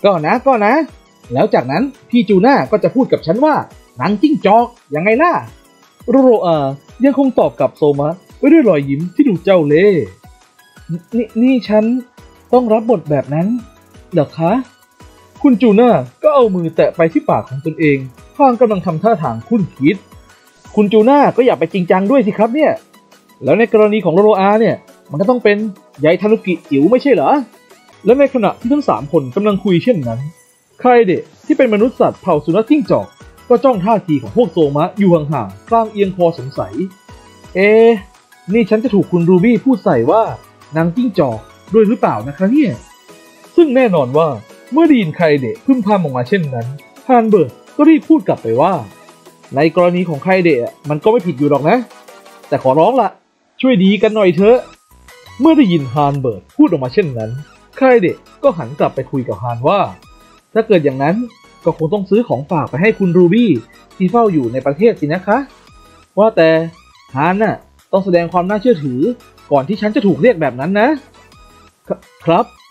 ก็นะแล้วจากนั้นพี่จูน่าก็จะพูดกับฉันว่าหนังจิ้งจอกยังไงล่ะโรโรอายังคงตอบกับโซมะไว้ด้วยรอยยิ้มที่ดูเจ้าเล่ห์นี่ฉันต้องรับบทแบบนั้นเหรอคะคุณจูน่าก็เอามือแตะไปที่ปากของตนเองพลางกำลังทำท่าทางคุ้นคิดคุณจูน่าก็อย่าไปจริงจังด้วยสิครับเนี่ยแล้วในกรณีของโรโรอาเนี่ยมันก็ต้องเป็นใยทานุกิจิ๋วไม่ใช่เหรอและในขณะที่ทั้ง3คนกำลังคุยเช่นนั้นใครเดะที่เป็นมนุษย์สัตว์เผ่าสุนัขจิ้งจอกก็จ้องท่าทีของพวกโซมะอยู่ห่างๆพลางเอียงคอสงสัยนี่ฉันจะถูกคุณรูบี้พูดใส่ว่านางจิ้งจอกด้วยหรือเปล่านะคะเนี่ยซึ่งแน่นอนว่าเมื่อได้ยินใครเดะพึ่มพำออกมาเช่นนั้นฮานเบิร์ตก็รีบพูดกลับไปว่าในกรณีของใครเดะมันก็ไม่ผิดอยู่หรอกนะแต่ขอร้องละช่วยดีกันหน่อยเถอะเมื่อได้ยินฮานเบิร์ตพูดออกมาเช่นนั้นใครเดะก็หันกลับไปคุยกับฮานว่าถ้าเกิดอย่างนั้นก็คงต้องซื้อของฝากไปให้คุณรูบี้ที่เฝ้าอยู่ในประเทศสินะคะว่าแต่ฮานน่ะต้องแสดงความน่าเชื่อถือก่อนที่ฉันจะถูกเรียกแบบนั้นนะครับ